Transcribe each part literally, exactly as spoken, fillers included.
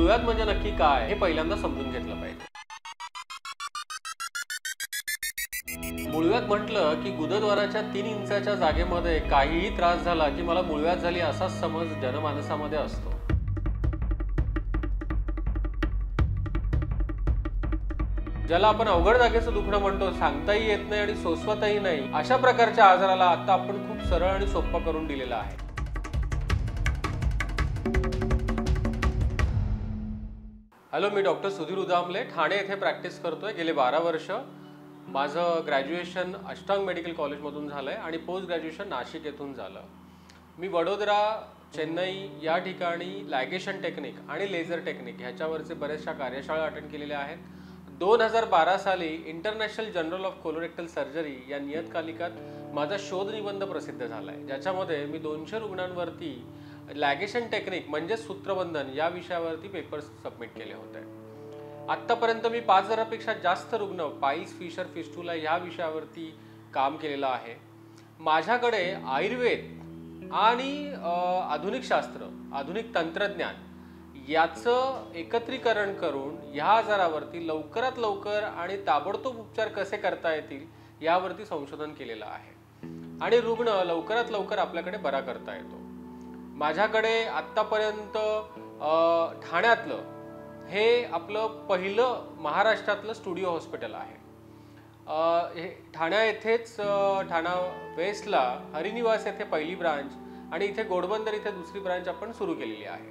मूळव्याध म्हणजे नक्की काय हे पहिल्यांदा समजून घेतलं पाहिजे। मूळव्याध म्हटलं की गुदद्वाराच्या तीन इंचाच्या जागेमध्ये काहीही त्रास झाला की मला मूळव्याध झाली असाच समज जनमानसामध्ये असतो। ज्याला आपण अवघड जागेचं दुखणं म्हणतो, सांगताही येत नाही आणि सोसवतही नाही, अशा प्रकारच्या आजाराला आता आपण खूप सरळ आणि सोपं करून दिलेलं आहे। हॅलो, मी डॉक्टर सुधीर उदामले ठाणे येथे प्रॅक्टिस करतोय गेले बारा वर्ष। माझं ग्रॅज्युएशन अष्टांग मेडिकल कॉलेजमधून झालंय आणि पोस्ट ग्रॅज्युएशन नाशिक येथून झालं। मी वडोदरा, चेन्नई या ठिकाणी लॅगेशन टेक्निक आणि लेझर टेक्निक ह्याच्यावरचे बऱ्याचशा कार्यशाळा अटेंड केलेल्या आहेत। दोन हजार बारा साली international journal of colorectal surgery या नियतकालिकात माझा शोध निबंध प्रसिद्ध झाला आहे, ज्याच्यामध्ये मी दोनशे रुग्णांवरती लॅगेशन टेक्निक म्हणजे सूत्रबंधन या विषयावरती पेपर्स सबमिट केले होते। आत्तापर्यंत मी पाच हजारापेक्षा जास्त रुग्ण पाईल्स, फिशर, फिस्टुला या विषयावरती काम केलेलं आहे। माझ्याकडे आयुर्वेद आणि आधुनिक शास्त्र, आधुनिक तंत्रज्ञान याचं एकत्रीकरण करून या आजारावरती लवकरात लवकर आणि ताबडतोब उपचार कसे करता येतील यावरती संशोधन केलेलं आहे आणि रुग्ण लवकरात लवकर आपल्याकडे बरा करता येतो। माझ्याकडे आत्तापर्यंत ठाण्यातलं हे आपलं पहिलं महाराष्ट्रातलं स्टुडिओ हॉस्पिटल आहे। हे ठाण्या येथेच ठाणा वेस्टला हरिनिवास येथे पहिली ब्रांच आणि इथे गोडबंदर इथे दुसरी ब्रांच आपण सुरू केलेली आहे।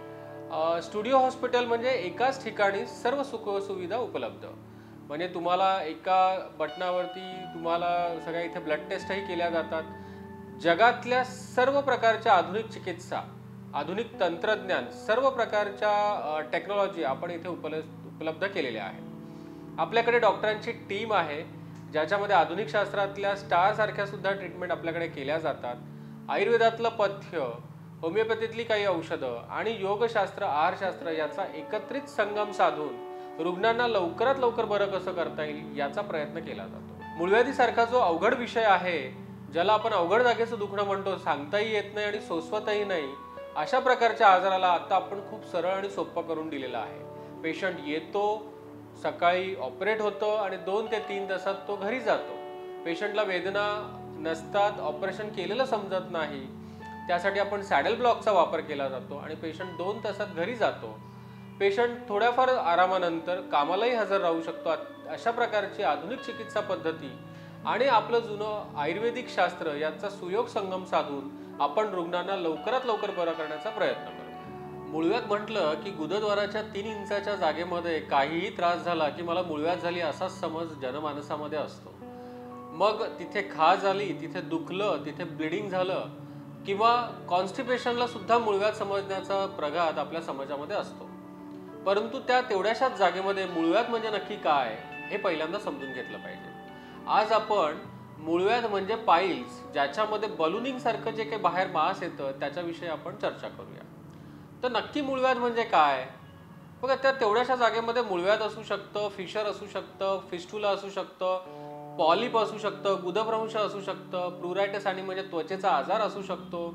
स्टुडिओ हॉस्पिटल म्हणजे एकाच ठिकाणी सर्व सुखसुविधा उपलब्ध, म्हणजे तुम्हाला एका बटनावरती तुम्हाला सगळ्या इथे ब्लड टेस्टही केल्या जातात। जगातल्या सर्व प्रकारच्या आधुनिक चिकित्सा, आधुनिक तंत्रज्ञान, सर्व प्रकारच्या टेक्नॉलॉजी आपण इथे उपलब्ध उपलब्ध केलेल्या आहे। आपल्याकडे डॉक्टरांची टीम आहे ज्याच्यामध्ये आधुनिक शास्त्रातल्या स्टार सारख्या सुद्धा ट्रीटमेंट आपल्याकडे केल्या जातात। आयुर्वेदातलं पथ्य, होमिओपॅथीतली काही औषधं आणि योगशास्त्र, आहारशास्त्र याचा एकत्रित संगम साधून रुग्णांना लवकरात लवकर बरं कसं करता येईल याचा प्रयत्न केला जातो। मूळव्याधीसारखा जो अवघड विषय आहे, ज्याला आपण अवघड जागेचं दुखणं म्हणतो, सांगताही येत नाही आणि सोसवतही नाही, अशा प्रकारच्या आजाराला आता आपण खूप सरळ आणि सोपं करून दिलेलं आहे। पेशंट येतो, सकाळी ऑपरेट होतं आणि दोन ते तीन तासात तो घरी जातो। पेशंटला वेदना नसतात, ऑपरेशन केलेलं समजत नाही, त्यासाठी आपण सॅडल ब्लॉकचा वापर केला जातो आणि पेशंट दोन तासात घरी जातो। पेशंट थोड्याफार आरामानंतर कामालाही हजर राहू शकतो। अशा प्रकारची आधुनिक चिकित्सा पद्धती आणि आपलं जुनं आयुर्वेदिक शास्त्र याचा सुयोग संगम साधून आपण रुग्णांना लवकरात लवकर बरं करण्याचा प्रयत्न करतो। मूळव्याध म्हटलं की गुदद्वाराच्या तीन इंचाच्या जागेमध्ये काहीही त्रास झाला की मला मूळव्याध झाली असाच समज जनमानसामध्ये असतो। मग तिथे खाज झाली, तिथे दुखलं, तिथे ब्लिडिंग झालं किंवा कॉन्स्टिपेशनला सुद्धा मूळव्याध समजण्याचा प्रघात आपल्या समाजामध्ये असतो। परंतु त्या तेवढ्याशाच जागेमध्ये मूळव्याध म्हणजे नक्की काय हे पहिल्यांदा समजून घेतलं पाहिजे। आज आपण मूळव्याध म्हणजे पाईल्स, ज्याच्यामध्ये बलूनिंग सारखं जे काही बाहेर मास येतं त्याच्याविषयी आपण चर्चा करूया। तर नक्की मूळव्याध म्हणजे काय? बघा, त्या तेवढ्याशा जागेमध्ये मूळव्याध असू शकतं, फिशर असू शकतं, फिस्टुला असू शकतं, पॉलिप असू शकतं, गुदभ्रंश असू शकतं, प्रुरायटिस आणि म्हणजे त्वचेचा आजार असू शकतो,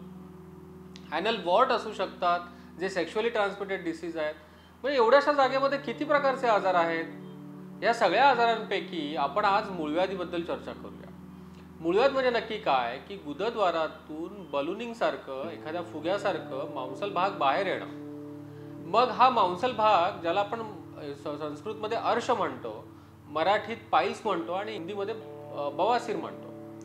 ॲनल वॉर्ट असू शकतात जे सेक्शुअली ट्रान्समिटेड डिसीज आहेत। म्हणजे एवढ्याशा जागेमध्ये किती प्रकारचे आजार आहेत? या सगळ्या आजारांपैकी आपण आज मूळव्याधीबद्दल चर्चा करूया। मूळव्याध म्हणजे नक्की काय की गुदद्वारातून बलूनिंग सारखं, एखाद्या फुग्यासारखं मांसल भाग बाहेर येणं। मग हा मांसल भाग, ज्याला आपण संस्कृतमध्ये अर्श म्हणतो, मराठीत पाईल्स म्हणतो आणि हिंदीमध्ये बवासीर म्हणतो।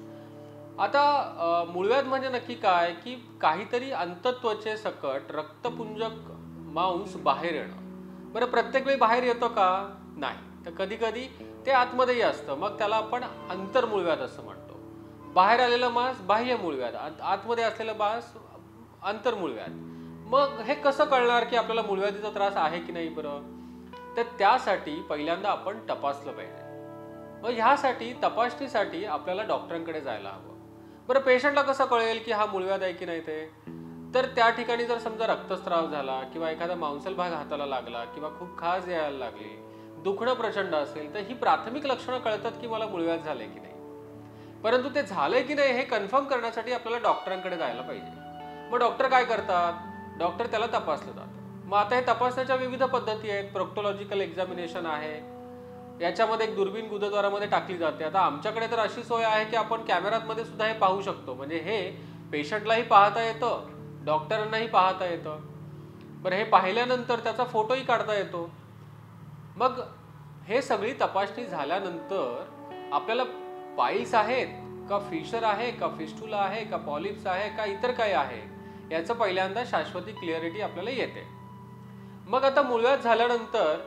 आता मूळव्याध म्हणजे नक्की काय की काहीतरी अंतत्वचे सकट रक्तपुंजक मांस बाहेर येणं। बरं, प्रत्येक वेळी बाहेर येतो का? नाही, तर कधी कधी ते आतमध्येही असतं, मग त्याला आपण अंतर्मूळव्याध असं म्हणतो। बाहेर आलेलं मांस बाह्य मूळव्याध, आतमध्ये असलेलं मांस अंतर्मूळव्याध। मग हे कसं कळणार की आपल्याला मूळव्याधीचा त्रास आहे की नाही? बरं, तर त्यासाठी पहिल्यांदा आपण तपासलं पाहिजे। मग ह्यासाठी तपासणीसाठी आपल्याला डॉक्टरांकडे जायला हवं। बरं, पेशंटला कसं कळेल की हा मूळव्याध आहे की नाही ते? तर त्या ठिकाणी जर समजा रक्तस्राव झाला किंवा एखादा मांसल भाग हाताला लागला किंवा खूप खाज यायला लागली, दुखणं प्रचंड असेल, तर ही प्राथमिक लक्षणं कळतात की मला मूळव्याध झालंय की नाही। परंतु ते झालंय की नाही हे कन्फर्म करण्यासाठी आपल्याला डॉक्टरांकडे जायला पाहिजे। मग डॉक्टर काय करतात? डॉक्टर त्याला तपासलं जातं। मग आता हे तपासण्याच्या विविध पद्धती आहेत. प्रोक्टोलॉजिकल एक्झामिनेशन आहे, याच्यामध्ये एक दुर्बीण गुदद्वारामध्ये टाकली जाते. आता आमच्याकडे तर अशी सोय आहे की आपण कॅमेरामध्ये सुद्धा हे पाहू शकतो, म्हणजे हे पेशंटलाही पाहता येतं, डॉक्टरांनाही पाहता येतं. बरं, हे पाहिल्यानंतर त्याचा फोटोही काढता येतो. मग हे सगळी तपासणी झाल्यानंतर आपल्याला पाईल्स आहेत का, फिशर आहे का, फिस्टुला आहे का, पॉलिप्स आहे का, इतर काही आहे, याचं पहिल्यांदा शाश्वती क्लिअरिटी आपल्याला येते. मग आता मूळव्याध झाल्यानंतर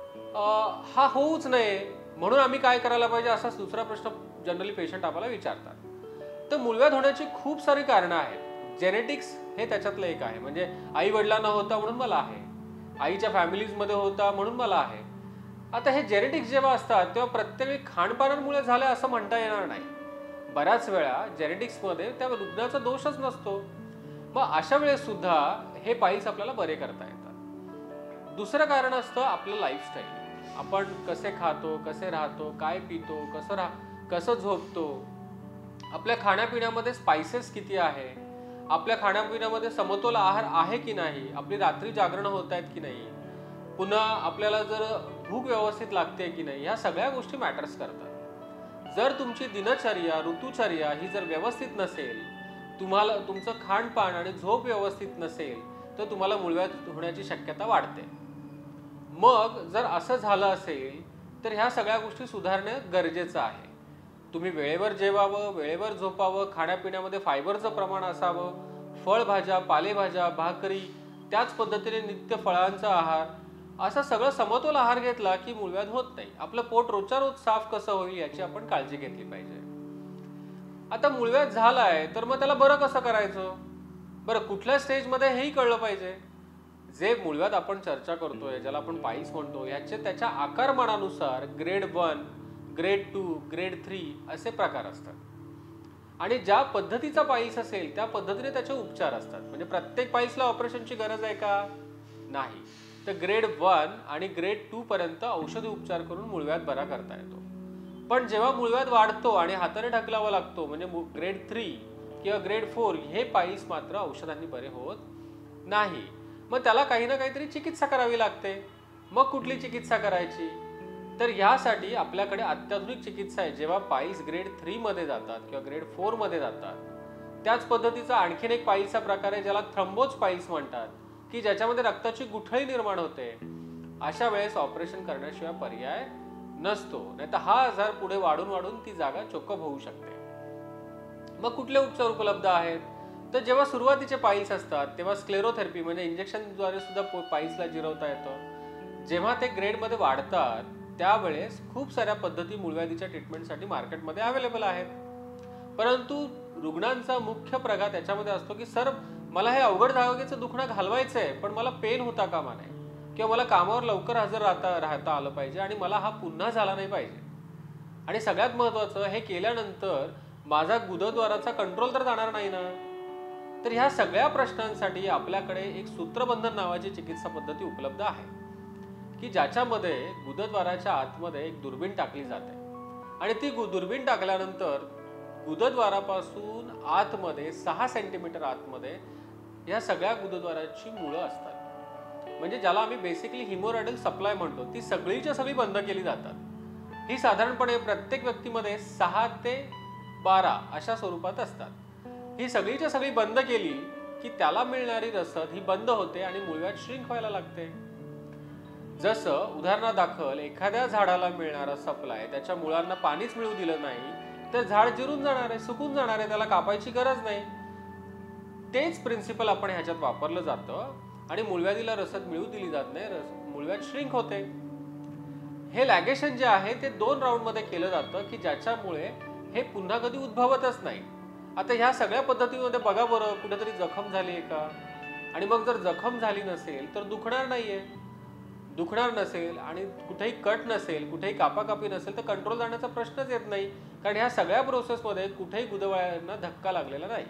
हा होऊच नये म्हणून आम्ही काय करायला पाहिजे, असा दुसरा प्रश्न जनरली पेशंट आम्हाला विचारतात. तर मूळव्याध होण्याची खूप सारी कारणं आहेत. जेनेटिक्स हे त्याच्यातलं एक आहे, म्हणजे आई वडिलांना होता म्हणून मला आहे, आईच्या फॅमिलीजमध्ये होता म्हणून मला आहे. आता हे जेनेटिक्स जेव्हा असतात तेव्हा प्रत्येक खाणपानामुळे झालं असं म्हणता येणार नाही. बऱ्याच वेळा जेनेटिक्समध्ये त्या रुग्णाचा दोषच नसतो. मग अशा वेळेस सुद्धा हे पाईल्स आपल्याला बरे करता येतात. दुसरं कारण असतं आपलं लाईफस्टाईल. आपण कसे खातो, कसे राहतो, काय पितो, कसं राह कसं झोपतो, आपल्या खाण्यापिण्यामध्ये स्पायसेस किती आहे, आपल्या खाण्यापिण्यामध्ये समतोल आहार आहे की नाही, आपली रात्री जागरण होत आहेत की नाही, पुन्हा आपल्याला जर भूक व्यवस्थित लागते की नाही, ह्या सगळ्या गोष्टी मॅटर्स करतात. जर तुमची दिनचर्या, ऋतुचर्या ही जर व्यवस्थित नसेल, तुम्हाला तुमचं खाणपान आणि झोप व्यवस्थित नसेल, तर तुम्हाला मूळव्याध होण्याची शक्यता वाढते. मग जर असं झालं असेल तर ह्या सगळ्या गोष्टी सुधारणे गरजेचं आहे. तुम्ही वेळेवर जेवावं, वेळेवर झोपावं, खाण्यापिण्यामध्ये फायबरचं प्रमाण असावं, फळभाज्या, पालेभाज्या, भाकरी, त्याच पद्धतीने नित्य फळांचा आहार, असं सगळं समतोल आहार घेतला की मूळव्याध होत नाही. आपलं पोट रोजच्या रोज साफ कसं होईल याची आपण काळजी घेतली पाहिजे. आता मूळव्याध झालाय तर मग त्याला बरं कसं करायचं, बरं कुठल्या स्टेजमध्ये हेही कळलं पाहिजे. जे मूळव्याध आपण चर्चा करतोय, ज्याला आपण पाईल्स म्हणतो, याचे त्याच्या आकारमानानुसार grade one, grade two, grade three असे प्रकार असतात. आणि ज्या पद्धतीचा पाईल्स असेल त्या पद्धतीने त्याचे उपचार असतात. म्हणजे प्रत्येक पाईल्सला ऑपरेशनची गरज आहे का, नाही. तर ग्रेड वन आणि ग्रेड टू पर्यंत औषधी उपचार करून मूळव्याध बरा करता येतो. पण जेव्हा मूळव्याध वाढतो आणि हाताने ढकलावा लागतो, म्हणजे ग्रेड थ्री किंवा ग्रेड फोर, हे पाईल्स मात्र औषधांनी बरे होत नाही. मग त्याला काही ना काहीतरी चिकित्सा करावी लागते. मग कुठली चिकित्सा करायची, तर ह्यासाठी आपल्याकडे अत्याधुनिक चिकित्सा आहे. जेव्हा पाईल्स ग्रेड थ्री मध्ये जातात किंवा ग्रेड फोर मध्ये जातात, त्याच पद्धतीचा आणखीन एक पाईल्सचा प्रकार आहे ज्याला थ्रम्बोज पाईल्स म्हणतात, की ज्याच्यामध्ये रक्ताची गुठळी निर्माण होते. अशा वेळेस ऑपरेशन करण्याशिवाय पर्याय नसतो, नाही तर हा आजार पुढे वाढून वाढून ती जागा चोकअप होऊ शकते. मग कुठले उपचार उपलब्ध आहेत, तर जेव्हा सुरुवातीचे पाईल्स असतात तेव्हा स्क्लेरोथेरपी म्हणजे इंजेक्शनद्वारे सुद्धा पाईल्सला जिरवता येतं. जेव्हा ते ग्रेडमध्ये वाढतात त्यावेळेस खूप साऱ्या पद्धती मूळव्याधीच्या ट्रीटमेंटसाठी मार्केटमध्ये अवेलेबल आहेत. परंतु रुग्णांचा मुख्य प्रघात त्याच्यामध्ये असतो की सर मला हे अवघड जागेचं दुखणं घालवायचं आहे, पण मला पेन होता कामा नये, किंवा मला कामावर लवकर हजर राहता राहता आलं पाहिजे आणि मला हा पुन्हा झाला नाही पाहिजे. आणि सगळ्यात महत्त्वाचं, हे केल्यानंतर माझा गुदद्वाराचा कंट्रोल तर जाणार नाही ना. तर ह्या सगळ्या प्रश्नांसाठी आपल्याकडे एक सूत्रबंधन नावाची चिकित्सा पद्धती उपलब्ध आहे, की ज्याच्यामध्ये गुदद्वाराच्या आतमध्ये एक दुर्बीण टाकली जाते आणि ती दुर्बीण टाकल्यानंतर गुदद्वारापासून आतमध्ये सहा सेंटीमीटर आतमध्ये ह्या सगळ्या गुदद्वाराची मुळं असतात, म्हणजे ज्याला आम्ही बेसिकली हिमोरॅडल सप्लाय म्हणतो, ती सगळीच्या सगळी बंद केली जातात. ही साधारणपणे प्रत्येक व्यक्तीमध्ये सहा ते बारा अशा स्वरूपात असतात. ही सगळीच्या सगळी बंद केली की त्याला मिळणारी रसद ही बंद होते आणि मूळव्याध श्रिंक व्हायला लागते. जसं उदाहरणादाखल एखाद्या झाडाला मिळणारा सप्लाय त्याच्या मुळांना पाणीच मिळू दिलं नाही तर झाड जिरून जाणार आहे, सुकून जाणार आहे, त्याला कापायची गरज नाही. तेच प्रिन्सिपल आपण ह्याच्यात वापरलं जातं आणि मूळव्याधीला रसद मिळू दिली जात नाही, मूळव्याध श्रिंक होते. हे लॅगेशन जे आहे ते दोन राऊंड मध्ये केलं जातं की ज्याच्यामुळे हे पुन्हा कधी उद्भवतच नाही. आता ह्या सगळ्या पद्धतीमध्ये बघा बरं, कुठेतरी जखम झाली आहे का, आणि मग जर जखम झाली नसेल तर दुखणार नाहीये, दुखणार नसेल आणि कुठेही कट नसेल, कुठेही कापाकापी नसेल तर कंट्रोल जाण्याचा प्रश्नच येत नाही, कारण ह्या सगळ्या प्रोसेसमध्ये कुठेही गुदवायांना धक्का लागलेला नाही.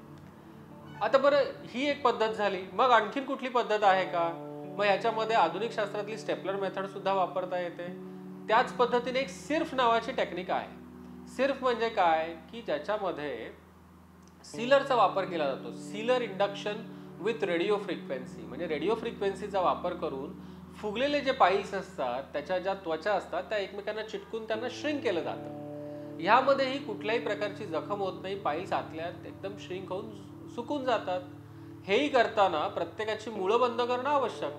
आता बरं, ही एक पद्धत झाली. मग आणखीन कुठली पद्धत आहे का, मग ह्याच्यामध्ये आधुनिक शास्त्रातली स्टेपलर मेथड सुद्धा वापरता येते. त्याच पद्धतीने एक सिर्फ नावाची टेक्निक आहे. सिर्फ म्हणजे काय, की ज्याच्यामध्ये सीलरचा वापर केला जातो, sealer induction with radio frequency, म्हणजे रेडिओ फ्रिक्वेन्सीचा वापर करून फुगलेले जे पाईल्स असतात त्याच्या ज्या त्वचा असतात त्या एकमेकांना चिटकून त्यांना श्रिंक केलं जातं. ह्यामध्येही कुठल्याही प्रकारची जखम होत नाही, पाईल्स आतल्यात एकदम श्रिंक होऊन सुकून जातात. हेही करताना प्रत्येकाची मुळं बंद करणं आवश्यक.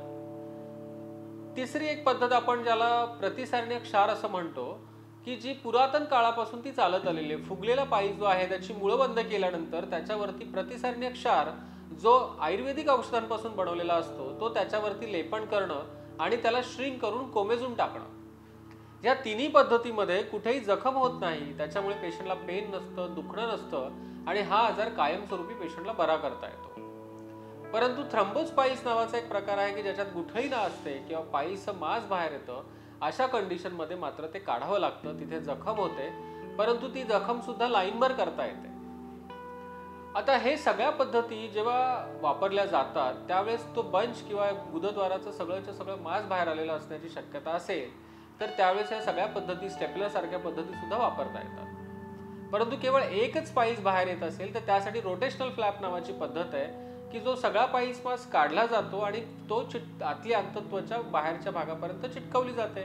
तिसरी एक पद्धत आपण ज्याला प्रतिसारण्य क्षार असं म्हणतो, की जी पुरातन काळापासून ती चालत आलेली आहे. फुगलेला पाईल्स जो आहे त्याची मुळं बंद केल्यानंतर त्याच्यावरती प्रतिसारण्य क्षार जो आयुर्वेदिक औषधांपासून बनवलेला असतो तो त्याच्यावरती लेपन करणं आणि त्याला श्रिंक करून कोमेजून टाकणं. या तिन्ही पद्धतीमध्ये कुठेही जखम होत नाही, त्याच्यामुळे पेशंटला पेन नसतं, दुखणं नसतं आणि हा आजार कायमस्वरूपी पेशंटला बरा करता येतो. परंतु थ्रम्बोस पाईल्स नावाचा एक प्रकार आहे की ज्याच्यात गुठळी ना असते किंवा पाईल्सचं मांस बाहेर येतं. अशा कंडिशनमध्ये मात्र ते काढावं लागतं, तिथे जखम होते, परंतु ती जखम सुद्धा लाईनभर करता येते. आता हे सगळ्या पद्धती जेव्हा वापरल्या जातात त्यावेळेस तो बंच किंवा गुदद्वाराचं सगळंच्या सगळं मांस बाहेर आलेलं असण्याची शक्यता असेल तर त्यावेळेस या सगळ्या पद्धती स्टेपलर सारख्या पद्धती सुद्धा वापरता येतात. परंतु केवळ एकच पाईल्स बाहेर येत असेल तर त्यासाठी रोटेशनल फ्लॅप नावाची पद्धत आहे की जो सगळा पाईल्स मांस काढला जातो आणि तो चिट आतली अंतत्वाच्या बाहेरच्या भागापर्यंत चिटकवली जाते.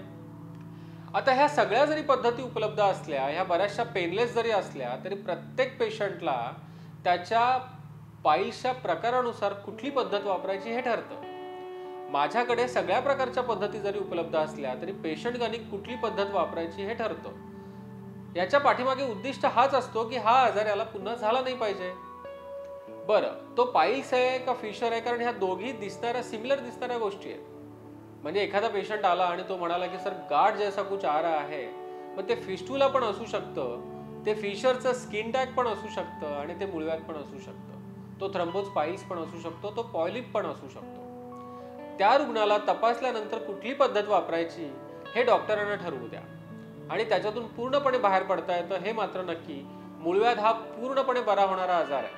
आता ह्या सगळ्या जरी पद्धती उपलब्ध असल्या, ह्या बऱ्याचशा पेनलेस जरी असल्या, तरी प्रत्येक पेशंटला त्याच्या पाईल्सच्या प्रकारानुसार कुठली पद्धत वापरायची हे ठरतं. माझ्याकडे सगळ्या प्रकारच्या पद्धती जरी उपलब्ध असल्या तरी पेशंट गणिक कुठली पद्धत वापरायची हे ठरतं. याच्या पाठीमागे उद्दिष्ट हाच असतो की हा आजार याला पुन्हा झाला नाही पाहिजे. बरं, तो पाईल्स आहे का फिशर आहे, कारण ह्या दोघी दिसणाऱ्या सिमिलर दिसणाऱ्या गोष्टी आहेत. म्हणजे एखादा पेशंट आला आणि तो म्हणाला की सर गाठ जैसा कुछ आ रहा है, मग ते फिस्टुला पण असू शकतं, ते फिशरचं स्किन टॅग पण असू शकतं आणि ते मुळव्याध पण असू शकतं, तो थ्रम्बोस पाईल्स पण असू शकतो, तो पॉलिप पण असू शकतो. त्या रुग्णाला तपासल्यानंतर कुठली पद्धत वापरायची हे डॉक्टरांना ठरवू द्या आणि त्याच्यातून पूर्णपणे बाहेर पडता येतं हे मात्र नक्की. मुळव्याध हा पूर्णपणे बरा होणारा आजार आहे.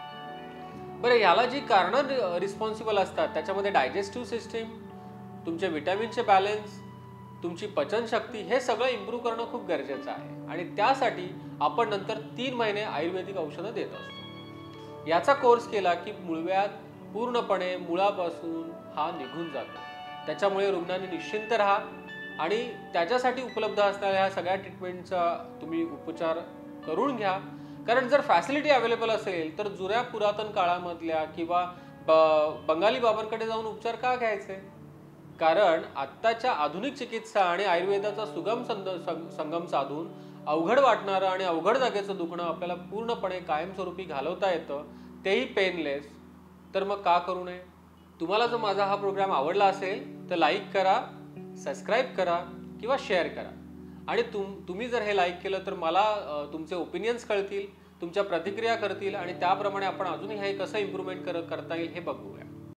बरं, याला जी कारणं रिस्पॉन्सिबल असतात त्याच्यामध्ये डायजेस्टिव्ह सिस्टीम, तुमचे विटॅमिनचे बॅलन्स, तुमची पचनशक्ती हे सगळं इम्प्रूव्ह करणं खूप गरजेचं आहे आणि त्यासाठी आपण नंतर तीन महिने आयुर्वेदिक औषधं देत असतो. याचा कोर्स केला की मुळव्याध पूर्णपणे मुळापासून हा निघून जातो. त्याच्यामुळे रुग्णांनी निश्चिंत राहा आणि त्याच्यासाठी उपलब्ध असणाऱ्या ह्या सगळ्या ट्रीटमेंटचा तुम्ही उपचार करून घ्या. कारण जर फॅसिलिटी अवेलेबल असेल तर जुन्या पुरातन काळामधल्या किंवा बंगाली बाबांकडे जाऊन उपचार का घ्यायचे? कारण आत्ताच्या आधुनिक चिकित्सा आणि आयुर्वेदाचा सुगम संगम साधून अवघड वाटणारं आणि अवघड जागेचं दुखणं आपल्याला पूर्णपणे कायमस्वरूपी घालवता येतं, तेही पेनलेस. तर मग का करू नये? तुम्हाला जर माझा हा प्रोग्राम आवडला असेल तर लाईक करा, सबस्क्राईब करा किंवा शेअर करा आणि तुम तुम्ही जर हे लाईक केलं तर मला तुमचे ओपिनियन्स कळतील, तुमच्या प्रतिक्रिया करतील आणि त्याप्रमाणे आपण अजूनही हे कसं इम्प्रूव्हमेंट कर करता येईल हे बघूया.